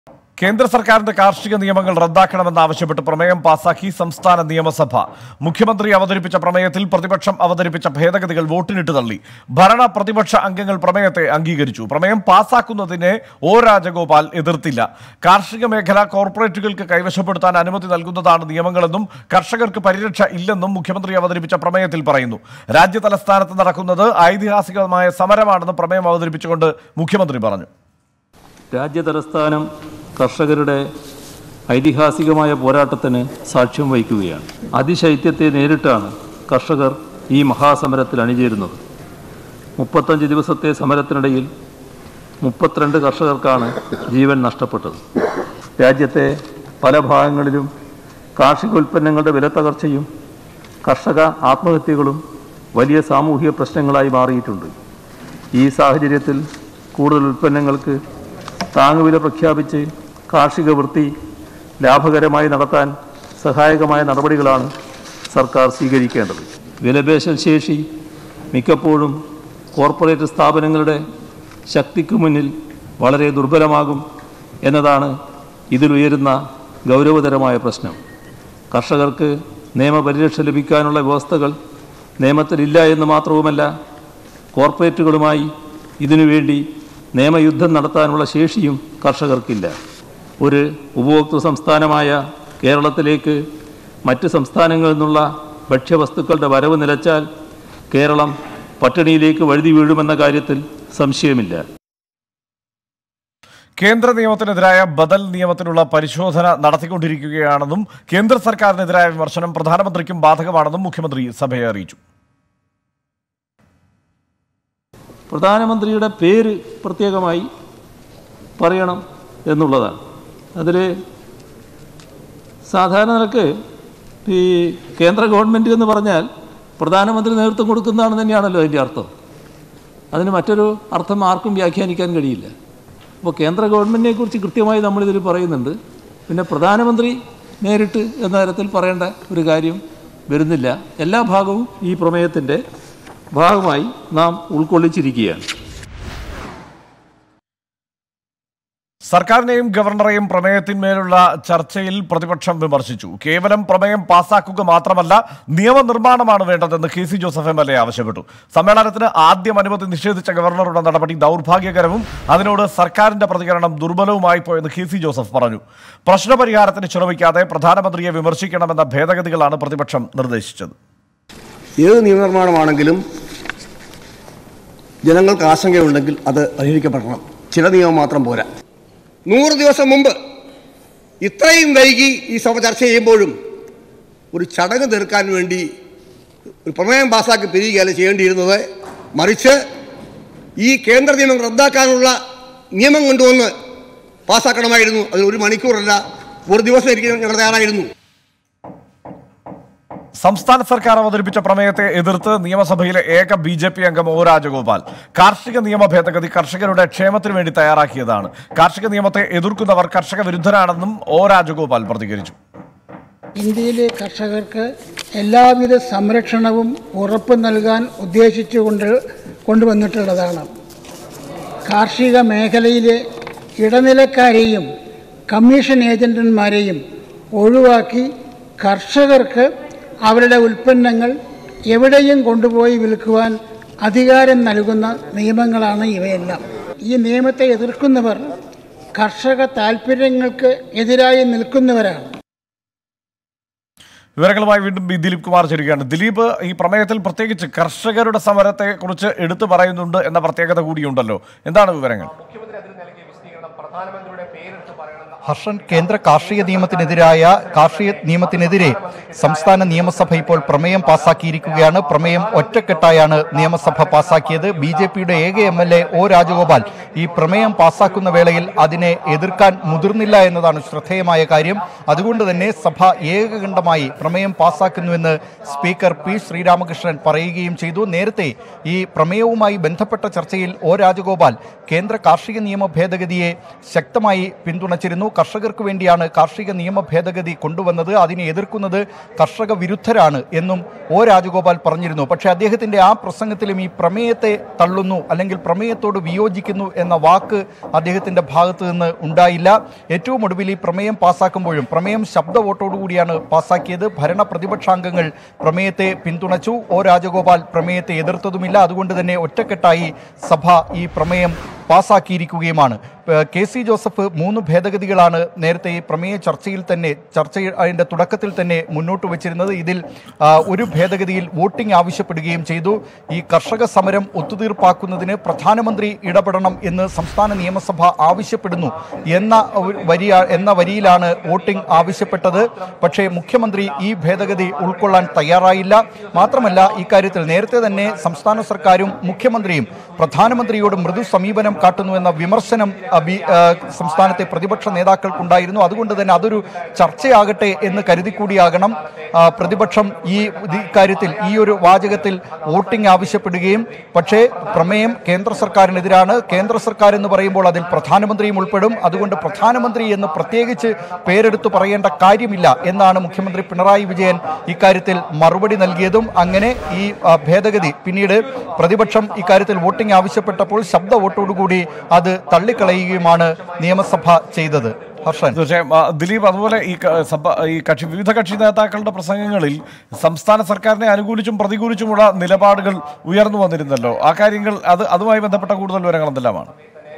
കേന്ദ്ര സർക്കാരിന്റെ കാർഷിക നിയമങ്ങൾ റദ്ദാക്കണമെന്നാവശ്യപ്പെട്ട് പ്രമേയം പാസാക്കി സംസ്ഥാന നിയമസഭ. മുഖ്യമന്ത്രി അവതരിപ്പിച്ച പ്രമേയത്തിൽ പ്രതിപക്ഷം അവതരിപ്പിച്ച ഭേദഗതികൾ വോട്ടിനിട്ട് തള്ളി. ഭരണ പ്രതിപക്ഷ അംഗങ്ങൾ പ്രമേയത്തെ അംഗീകരിച്ചു. പ്രമേയം പാസാക്കുന്നതിനെ ഒ രാജഗോപാൽ എതിർത്തില്ല. കാർഷിക മേഖല കോർപ്പറേറ്റുകൾക്ക് കൈവശപ്പെടുത്താൻ അനുമതി നൽകുന്നതാണ് നിയമങ്ങളെന്നും കർഷകർക്ക് പരിരക്ഷ ഇല്ലെന്നും മുഖ്യമന്ത്രി അവതരിപ്പിച്ച പ്രമേയത്തിൽ പറയുന്നു. രാജ്യതലസ്ഥാനത്ത് നടക്കുന്നത് ഐതിഹാസികമായ സമരമാണെന്ന് പ്രമേയം അവതരിപ്പിച്ചുകൊണ്ട് മുഖ്യമന്ത്രി പറഞ്ഞു. രാജ്യതലസ്ഥാനം കർഷകരുടെ ഐതിഹാസികമായ പോരാട്ടത്തിന് സാക്ഷ്യം വഹിക്കുകയാണ്. അതിശൈത്യത്തെ നേരിട്ടാണ് കർഷകർ ഈ മഹാസമരത്തിൽ അണിചേരുന്നത്. 35 ദിവസത്തെ സമരത്തിനിടയിൽ 32 കർഷകർക്കാണ് ജീവൻ നഷ്ടപ്പെട്ടത്. രാജ്യത്തെ പല ഭാഗങ്ങളിലും കാർഷിക ഉൽപ്പന്നങ്ങളുടെ വിലത്തകർച്ചയും കർഷക ആത്മഹത്യകളും വലിയ സാമൂഹിക പ്രശ്നങ്ങളായി മാറിയിട്ടുണ്ട്. ഈ സാഹചര്യത്തിൽ കൂടുതൽ ഉൽപ്പന്നങ്ങൾക്ക് താങ്ങുവില പ്രഖ്യാപിച്ച് കാർഷിക വൃത്തി ലാഭകരമായി നടത്താൻ സഹായകമായ നടപടികളാണ് സർക്കാർ സ്വീകരിക്കേണ്ടത്. വിലപേശൽ ശേഷി മിക്കപ്പോഴും കോർപ്പറേറ്റ് സ്ഥാപനങ്ങളുടെ ശക്തിക്ക് മുന്നിൽ വളരെ ദുർബലമാകും എന്നതാണ് ഇതിലുയരുന്ന ഗൗരവതരമായ പ്രശ്നം. കർഷകർക്ക് നിയമപരിരക്ഷ ലഭിക്കാനുള്ള വ്യവസ്ഥകൾ നിയമത്തിലില്ല എന്ന് മാത്രവുമല്ല, കോർപ്പറേറ്റുകളുമായി ഇതിനുവേണ്ടി നിയമയുദ്ധം നടത്താനുള്ള ശേഷിയും കർഷകർക്കില്ല. ഒരു ഉപഭോക്തൃ സംസ്ഥാനമായ കേരളത്തിലേക്ക് മറ്റ് സംസ്ഥാനങ്ങളിൽ നിന്നുള്ള ഭക്ഷ്യവസ്തുക്കളുടെ വരവ് നിലച്ചാൽ കേരളം പട്ടിണിയിലേക്ക് വഴുതി വീഴുമെന്ന കാര്യത്തിൽ സംശയമില്ല. കേന്ദ്ര നിയമത്തിനെതിരായ ബദൽ നിയമത്തിനുള്ള പരിശോധന നടത്തിക്കൊണ്ടിരിക്കുകയാണെന്നും കേന്ദ്ര സർക്കാരിനെതിരായ വിമർശനം പ്രധാനമന്ത്രിക്കും ബാധകമാണെന്നും മുഖ്യമന്ത്രി സഭയെ അറിയിച്ചു. പ്രധാനമന്ത്രിയുടെ പേര് പ്രത്യേകമായി പറയണം എന്നുള്ളതാണ്. അതിൽ സാധാരണ നിലക്ക് ഈ കേന്ദ്ര ഗവൺമെൻറ് എന്ന് പറഞ്ഞാൽ പ്രധാനമന്ത്രി നേതൃത്വം കൊടുക്കുന്നതാണ് തന്നെയാണല്ലോ അതിൻ്റെ അർത്ഥം. അതിന് മറ്റൊരു അർത്ഥം ആർക്കും വ്യാഖ്യാനിക്കാൻ കഴിയില്ല. അപ്പോൾ കേന്ദ്ര ഗവൺമെൻറ്റിനെ കുറിച്ച് കൃത്യമായി നമ്മളിതിൽ പറയുന്നുണ്ട്. പിന്നെ പ്രധാനമന്ത്രി നേരിട്ട് എന്ന തരത്തിൽ പറയേണ്ട ഒരു കാര്യം വരുന്നില്ല. എല്ലാ ഭാഗവും ഈ പ്രമേയത്തിൻ്റെ ഭാഗമായി നാം ഉൾക്കൊള്ളിച്ചിരിക്കുകയാണ്. സർക്കാരിനെയും ഗവർണറെയും പ്രമേയത്തിന്മേലുള്ള ചർച്ചയിൽ പ്രതിപക്ഷം വിമർശിച്ചു. കേവലം പ്രമേയം പാസാക്കുക മാത്രമല്ല, നിയമനിർമ്മാണമാണ് വേണ്ടതെന്ന് KC ജോസഫ് MLA ആവശ്യപ്പെട്ടു. സമ്മേളനത്തിന് ആദ്യം അനുമതി നിഷേധിച്ച ഗവർണറുടെ നടപടി ദൗർഭാഗ്യകരവും അതിനോട് സർക്കാരിന്റെ പ്രതികരണം ദുർബലവുമായി പോയെന്ന് KC ജോസഫ് പറഞ്ഞു. പ്രശ്നപരിഹാരത്തിന് ശ്രമിക്കാതെ പ്രധാനമന്ത്രിയെ വിമർശിക്കണമെന്ന ഭേദഗതികളാണ് പ്രതിപക്ഷം നിർദ്ദേശിച്ചത്. ഏത് നിയമനിർമ്മാണമാണെങ്കിലും ജനങ്ങൾക്ക് ആശങ്കയുണ്ടെങ്കിൽ അത് പരിഹരിക്കപ്പെടണം. ചില നിയമം മാത്രം പോരാ. 100 ദിവസം മുമ്പ് ഇത്രയും വൈകി ഈ സഭ ചർച്ച ചെയ്യുമ്പോഴും ഒരു ചടങ്ങ് തീർക്കാൻ വേണ്ടി ഒരു പ്രമേയം പാസ്സാക്കി പിരിയുകയല്ല ചെയ്യേണ്ടിയിരുന്നത്. മറിച്ച് ഈ കേന്ദ്ര നിയമം റദ്ദാക്കാനുള്ള നിയമം കൊണ്ടുവന്ന് പാസ്സാക്കണമായിരുന്നു. അതിൽ 1 മണിക്കൂറല്ല, 1 ദിവസം ഇരിക്കാൻ ഞങ്ങൾ തയ്യാറായിരുന്നു. സംസ്ഥാന സർക്കാർ അവതരിപ്പിച്ച പ്രമേയത്തെ എതിർത്ത് നിയമസഭയിലെ ഏക BJP അംഗം ഒ രാജഗോപാൽ കാർഷിക നിയമ ഭേദഗതി കർഷകരുടെ ക്ഷേമത്തിനു വേണ്ടി തയ്യാറാക്കിയതാണ്. കാർഷിക നിയമത്തെ എതിർക്കുന്നവർ കർഷക വിരുദ്ധരാണെന്നും ഒ രാജഗോപാൽ പ്രതികരിച്ചു. ഇന്ത്യയിലെ കർഷകർക്ക് എല്ലാവിധ സംരക്ഷണവും ഉറപ്പു നൽകാൻ ഉദ്ദേശിച്ചുകൊണ്ട് കൊണ്ടുവന്നിട്ടുള്ളതാണ്. കാർഷിക മേഖലയിലെ ഇടനിലക്കാരെയും കമ്മീഷൻ ഏജന്റന്മാരെയും ഒഴിവാക്കി കർഷകർക്ക് അവരുടെ ഉൽപ്പന്നങ്ങൾ എവിടെയും കൊണ്ടുപോയി വിൽക്കുവാൻ അധികാരം നൽകുന്ന നിയമങ്ങളാണ് ഇവയെല്ലാം. ഈ നിയമത്തെ എതിർക്കുന്നവർ കർഷക താൽപ്പര്യങ്ങൾക്ക് എതിരായി നിൽക്കുന്നവരാണ്. വിവരങ്ങളുമായി വീണ്ടും ദിലീപ് കുമാർ ചേരുകയാണ്. ദിലീപ്, ഈ പ്രമേയത്തിൽ പ്രത്യേകിച്ച് കർഷകരുടെ സമരത്തെ കുറിച്ച് എടുത്തു പറയുന്നുണ്ട് എന്ന പ്രത്യേകത കൂടിയുണ്ടല്ലോ, എന്താണ് വിവരങ്ങൾ? ഹർഷൻ, കേന്ദ്ര കാർഷിക നിയമത്തിനെതിരെ സംസ്ഥാന നിയമസഭ ഇപ്പോൾ പ്രമേയം പാസാക്കിയിരിക്കുകയാണ്. പ്രമേയം ഒറ്റക്കെട്ടായാണ് നിയമസഭ പാസാക്കിയത്. BJPയുടെ ഏക MLA ഒ രാജഗോപാൽ ഈ പ്രമേയം പാസാക്കുന്ന വേളയിൽ അതിനെ എതിർക്കാൻ മുതിർന്നില്ല എന്നതാണ് ശ്രദ്ധേയമായ കാര്യം. അതുകൊണ്ട് തന്നെ സഭ ഏകകണ്ഠമായി പ്രമേയം പാസാക്കുന്നുവെന്ന് സ്പീക്കർ P ശ്രീരാമകൃഷ്ണൻ പറയുകയും ചെയ്തു. നേരത്തെ ഈ പ്രമേയവുമായി ബന്ധപ്പെട്ട ചർച്ചയിൽ ഒ രാജഗോപാൽ കേന്ദ്ര കാർഷിക നിയമ ഭേദഗതിയെ ശക്തമായി പിന്തുണച്ചിരുന്നു. കർഷകർക്ക് വേണ്ടിയാണ് കാർഷിക നിയമ ഭേദഗതി കൊണ്ടുവന്നത്, അതിനെ എതിർക്കുന്നത് കർഷക വിരുദ്ധരാണ് എന്നും ഒ രാജഗോപാൽ പറഞ്ഞിരുന്നു. പക്ഷേ അദ്ദേഹത്തിൻ്റെ ആ പ്രസംഗത്തിലും ഈ പ്രമേയത്തെ തള്ളുന്നു അല്ലെങ്കിൽ പ്രമേയത്തോട് വിയോജിക്കുന്നു എന്ന വാക്ക് അദ്ദേഹത്തിൻ്റെ ഭാഗത്ത് നിന്ന് ഉണ്ടായില്ല. ഏറ്റവും ഒടുവിൽ ഈ പ്രമേയം പാസ്സാക്കുമ്പോഴും പ്രമേയം ശബ്ദ വോട്ടോടുകൂടിയാണ് പാസ്സാക്കിയത്. ഭരണ പ്രതിപക്ഷാംഗങ്ങൾ പ്രമേയത്തെ പിന്തുണച്ചു. ഒ രാജഗോപാൽ പ്രമേയത്തെ എതിർത്തതുമില്ല. അതുകൊണ്ട് തന്നെ ഒറ്റക്കെട്ടായി സഭ ഈ പ്രമേയം പാസ്സാക്കിയിരിക്കുകയുമാണ്. കെ സി ജോസഫ് 3 ഭേദഗതികളാണ് നേരത്തെ ഈ പ്രമേയ ചർച്ചയുടെ തുടക്കത്തിൽ തന്നെ മുന്നോട്ട് വച്ചിരുന്നത്. ഇതിൽ ഒരു ഭേദഗതിയിൽ വോട്ടിംഗ് ആവശ്യപ്പെടുകയും ചെയ്തു. ഈ കർഷക സമരം ഒത്തുതീർപ്പാക്കുന്നതിന് പ്രധാനമന്ത്രി ഇടപെടണം എന്ന് സംസ്ഥാന നിയമസഭ ആവശ്യപ്പെടുന്നു എന്ന വരിയിലാണ് വോട്ടിംഗ് ആവശ്യപ്പെട്ടത്. പക്ഷേ മുഖ്യമന്ത്രി ഈ ഭേദഗതി ഉൾക്കൊള്ളാൻ തയ്യാറായില്ല. മാത്രമല്ല, ഇക്കാര്യത്തിൽ നേരത്തെ തന്നെ സംസ്ഥാന സർക്കാരും മുഖ്യമന്ത്രിയും പ്രധാനമന്ത്രിയോട് മൃദു സമീപനം കാട്ടുന്നുവെന്ന വിമർശനം സംസ്ഥാനത്തെ പ്രതിപക്ഷ നേതാക്കൾക്കുണ്ടായിരുന്നു. അതുകൊണ്ട് തന്നെ അതൊരു ചർച്ചയാകട്ടെ എന്ന് കരുതിക്കൂടിയാകണം പ്രതിപക്ഷം ഈ കാര്യത്തിൽ ഈ ഒരു വാചകത്തിൽ വോട്ടിംഗ് ആവശ്യപ്പെടുകയും. പക്ഷേ പ്രമേയം കേന്ദ്ര സർക്കാരിനെതിരാണ്. കേന്ദ്ര സർക്കാർ എന്ന് പറയുമ്പോൾ അതിൽ പ്രധാനമന്ത്രിയും ഉൾപ്പെടും. അതുകൊണ്ട് പ്രധാനമന്ത്രി എന്ന് പ്രത്യേകിച്ച് പേരെടുത്തു പറയേണ്ട കാര്യമില്ല എന്നാണ് മുഖ്യമന്ത്രി പിണറായി വിജയൻ ഇക്കാര്യത്തിൽ മറുപടി നൽകിയതും. അങ്ങനെ ഈ ഭേദഗതി പിന്നീട് പ്രതിപക്ഷം ഇക്കാര്യത്തിൽ വോട്ടിംഗ് ആവശ്യപ്പെട്ടപ്പോൾ ശബ്ദ വോട്ടോടുകൂടി അത് തള്ളിക്കളയുകയുമാണ് നിയമസഭ ചെയ്തത്. ഹർഷൻ, തീർച്ചയായും ദിലീപ്, അതുപോലെ ഈ വിവിധ കക്ഷി നേതാക്കളുടെ പ്രസംഗങ്ങളിൽ സംസ്ഥാന സർക്കാരിനെ അനുകൂലിച്ചും പ്രതികൂലിച്ചുമുള്ള നിലപാടുകൾ ഉയർന്നു വന്നിരുന്നല്ലോ. ആ കാര്യങ്ങൾ അതുമായി ബന്ധപ്പെട്ട കൂടുതൽ വിവരങ്ങൾ എന്തെല്ലാമാണ്?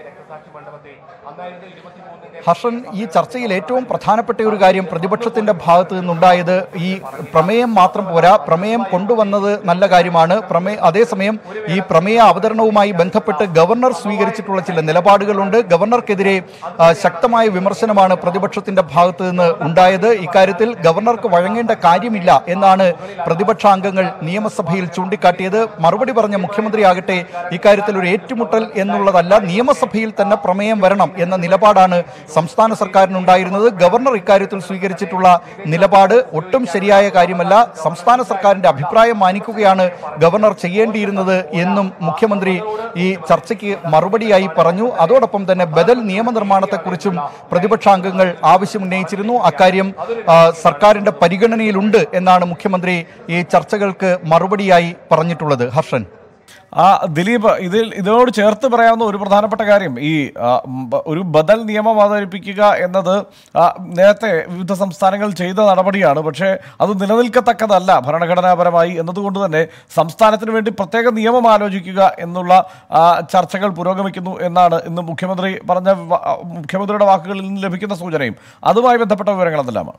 ഹർഷൻ, ഈ ചർച്ചയിൽ ഏറ്റവും പ്രധാനപ്പെട്ട ഒരു കാര്യം പ്രതിപക്ഷത്തിന്റെ ഭാഗത്ത് നിന്നുണ്ടായത് ഈ പ്രമേയം മാത്രം പോരാ, പ്രമേയം കൊണ്ടുവന്നത് നല്ല കാര്യമാണ്. അതേസമയം ഈ പ്രമേയ അവതരണവുമായി ബന്ധപ്പെട്ട് ഗവർണർ സ്വീകരിച്ചിട്ടുള്ള ചില നിലപാടുകളുണ്ട്. ഗവർണർക്കെതിരെ ശക്തമായ വിമർശനമാണ് പ്രതിപക്ഷത്തിന്റെ ഭാഗത്ത് നിന്ന് ഉണ്ടായത്. ഇക്കാര്യത്തിൽ ഗവർണർക്ക് വഴങ്ങേണ്ട കാര്യമില്ല എന്നാണ് പ്രതിപക്ഷാംഗങ്ങൾ നിയമസഭയിൽ ചൂണ്ടിക്കാട്ടിയത്. മറുപടി പറഞ്ഞ മുഖ്യമന്ത്രിയാകട്ടെ ഇക്കാര്യത്തിൽ ഒരു ഏറ്റുമുട്ടൽ എന്നുള്ളതല്ല, നിയമസഭയിൽ തന്നെ പ്രമേയം വരണം എന്ന നിലപാടാണ് സംസ്ഥാന സർക്കാരിനുണ്ടായിരുന്നത്. ഗവർണർ ഇക്കാര്യത്തിൽ സ്വീകരിച്ചിട്ടുള്ള നിലപാട് ഒട്ടും ശരിയായ കാര്യമല്ല. സംസ്ഥാന സർക്കാരിന്റെ അഭിപ്രായം മാനിക്കുകയാണ് ഗവർണർ ചെയ്യേണ്ടിയിരുന്നത് എന്നും മുഖ്യമന്ത്രി ഈ ചർച്ചയ്ക്ക് മറുപടിയായി പറഞ്ഞു. അതോടൊപ്പം തന്നെ ബദൽ നിയമനിർമ്മാണത്തെക്കുറിച്ചും പ്രതിപക്ഷാംഗങ്ങൾ ആവശ്യമുന്നയിച്ചിരുന്നു. അക്കാര്യം സർക്കാരിന്റെ പരിഗണനയിലുണ്ട് എന്നാണ് മുഖ്യമന്ത്രി ഈ ചർച്ചകൾക്ക് മറുപടിയായി പറഞ്ഞിട്ടുള്ളത്. ഹർഷൻ, ദിലീപ്, ഇതിനോട് ചേർത്ത് പറയാവുന്ന ഒരു പ്രധാനപ്പെട്ട കാര്യം, ഈ ഒരു ബദൽ നിയമം അവതരിപ്പിക്കുക എന്നത് നേരത്തെ വിവിധ സംസ്ഥാനങ്ങൾ ചെയ്ത നടപടിയാണ്. പക്ഷേ അത് നിലനിൽക്കത്തക്കതല്ല ഭരണഘടനാപരമായി എന്നതുകൊണ്ട് തന്നെ സംസ്ഥാനത്തിന് വേണ്ടി പ്രത്യേക നിയമം ആലോചിക്കുക എന്നുള്ള ചർച്ചകൾ പുരോഗമിക്കുന്നു എന്നാണ് ഇന്ന് മുഖ്യമന്ത്രിയുടെ വാക്കുകളിൽ നിന്ന് ലഭിക്കുന്ന സൂചനയും. അതുമായി ബന്ധപ്പെട്ട വിവരങ്ങൾ എന്തെല്ലാമാണ്?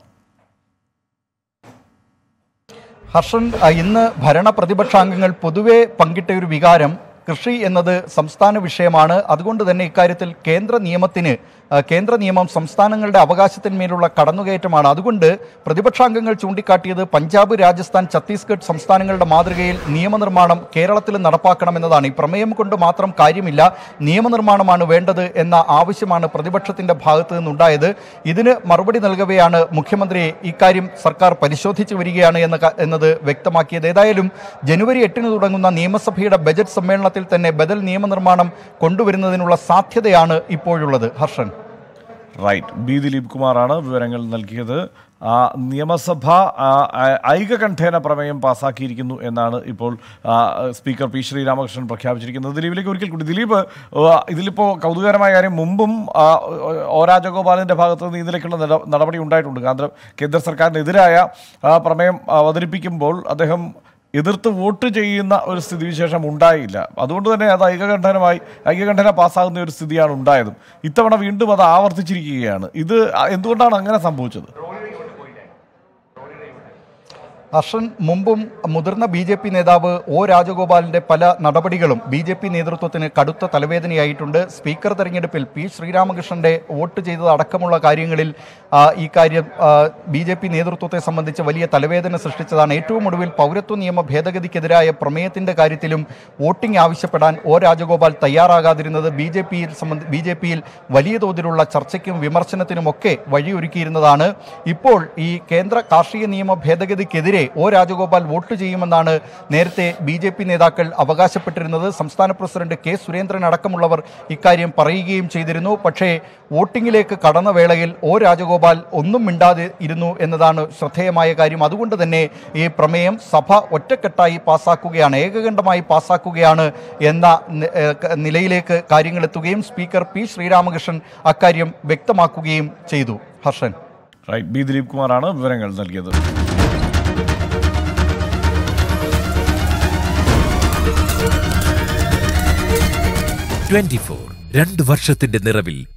ഹർഷൻ, ഇന്ന് ഭരണ പ്രതിപക്ഷാംഗങ്ങൾ പൊതുവെ പങ്കിട്ട ഒരു വികാരം കൃഷി എന്നത് സംസ്ഥാന വിഷയമാണ്. അതുകൊണ്ട് തന്നെ ഇക്കാര്യത്തിൽ കേന്ദ്ര നിയമം സംസ്ഥാനങ്ങളുടെ അവകാശത്തിന്മേലുള്ള കടന്നുകയറ്റമാണ്. അതുകൊണ്ട് പ്രതിപക്ഷാംഗങ്ങൾ ചൂണ്ടിക്കാട്ടിയത് പഞ്ചാബ്, രാജസ്ഥാൻ, ഛത്തീസ്ഗഡ് സംസ്ഥാനങ്ങളുടെ മാതൃകയിൽ നിയമനിർമ്മാണം കേരളത്തിൽ നടപ്പാക്കണമെന്നതാണ്. ഈ പ്രമേയം കൊണ്ട് മാത്രം കാര്യമില്ല, നിയമനിർമ്മാണമാണ് വേണ്ടത് എന്ന ആവശ്യമാണ് പ്രതിപക്ഷത്തിന്റെ ഭാഗത്ത് നിന്നുണ്ടായത്. ഇതിന് മറുപടി നൽകവെയാണ് മുഖ്യമന്ത്രി ഇക്കാര്യം സർക്കാർ പരിശോധിച്ചു വരികയാണ് എന്നത് വ്യക്തമാക്കിയത്. ഏതായാലും ജനുവരി 8 തുടങ്ങുന്ന നിയമസഭയുടെ ബജറ്റ് സമ്മേളനത്തിൽ തന്നെ ബദൽ നിയമനിർമ്മാണം കൊണ്ടുവരുന്നതിനുള്ള സാധ്യതയാണ് ഇപ്പോഴുള്ളത്. ഹർഷൻ, റൈറ്റ്. ബി ദിലീപ് കുമാറാണ് വിവരങ്ങൾ നൽകിയത്. നിയമസഭ ഐകകണ്ഠേന പ്രമേയം പാസ്സാക്കിയിരിക്കുന്നു എന്നാണ് ഇപ്പോൾ സ്പീക്കർ പി ശ്രീരാമകൃഷ്ണൻ പ്രഖ്യാപിച്ചിരിക്കുന്നത്. ദിലീപിലേക്ക് ഒരിക്കൽ കൂടി. ദിലീപ്, ഇതിലിപ്പോൾ കൗതുകകരമായ കാര്യം, മുമ്പും ഒ രാജഗോപാലിൻ്റെ ഭാഗത്ത് നിന്ന് ഇതിലേക്കുള്ള നടപടി ഉണ്ടായിട്ടുണ്ട്. കേന്ദ്ര സർക്കാരിനെതിരായ പ്രമേയം അവതരിപ്പിക്കുമ്പോൾ അദ്ദേഹം എതിർത്ത് വോട്ട് ചെയ്യുന്ന ഒരു സ്ഥിതിവിശേഷം ഉണ്ടായില്ല. അതുകൊണ്ട് തന്നെ അത് ഐകകണ്ഠേന പാസ്സാകുന്ന ഒരു സ്ഥിതിയാണ് ഉണ്ടായതും. ഇത്തവണ വീണ്ടും അത് ആവർത്തിച്ചിരിക്കുകയാണ്. ഇത് എന്തുകൊണ്ടാണ് അങ്ങനെ സംഭവിച്ചത്? ഹർഷൻ, മുമ്പും മുതിർന്ന BJP നേതാവ് ഒ രാജഗോപാലിന്റെ പല നടപടികളും BJP നേതൃത്വത്തിന് കടുത്ത തലവേദനയായിട്ടുണ്ട്. സ്പീക്കർ തെരഞ്ഞെടുപ്പിൽ പി ശ്രീരാമകൃഷ്ണന്റെ വോട്ട് ചെയ്തത് അടക്കമുള്ള കാര്യങ്ങളിൽ ഈ കാര്യം BJP നേതൃത്വത്തെ സംബന്ധിച്ച് വലിയ തലവേദന സൃഷ്ടിച്ചതാണ്. ഏറ്റവും ഒടുവിൽ പൗരത്വ നിയമ ഭേദഗതിക്കെതിരായ പ്രമേയത്തിന്റെ കാര്യത്തിലും വോട്ടിംഗ് ആവശ്യപ്പെടാൻ ഒ രാജഗോപാൽ തയ്യാറാകാതിരുന്നത് BJP-യിൽ വലിയ തോതിലുള്ള ചർച്ചയ്ക്കും വിമർശനത്തിനുമൊക്കെ വഴിയൊരുക്കിയിരുന്നതാണ്. ഇപ്പോൾ ഈ കേന്ദ്ര കാർഷിക നിയമ ഭേദഗതിക്കെതിരെ ഒ രാജഗോപാൽ വോട്ട് ചെയ്യുമെന്നാണ് നേരത്തെ BJP നേതാക്കൾ അവകാശപ്പെട്ടിരുന്നത്. സംസ്ഥാന പ്രസിഡന്റ് കെ സുരേന്ദ്രൻ അടക്കമുള്ളവർ ഇക്കാര്യം പറയുകയും ചെയ്തിരുന്നു. പക്ഷേ വോട്ടിങ്ങിലേക്ക് കടന്ന വേളയിൽ ഒ രാജഗോപാൽ ഒന്നും മിണ്ടാതെ ഇരുന്നു എന്നതാണ് ശ്രദ്ധേയമായ കാര്യം. അതുകൊണ്ട് തന്നെ ഈ പ്രമേയം സഭ ഒറ്റക്കെട്ടായി പാസാക്കുകയാണ്, ഏകകണ്ഠമായി പാസാക്കുകയാണ് എന്ന നിലയിലേക്ക് കാര്യങ്ങൾ എത്തുകയും സ്പീക്കർ പി ശ്രീരാമകൃഷ്ണൻ അക്കാര്യം വ്യക്തമാക്കുകയും ചെയ്തു. ഹർഷൻ. ബി ദിലീപ് കുമാറാണ് വിവരങ്ങൾ നൽകിയത്. 24 2 വർഷത്തിന്റെ നിറവിൽ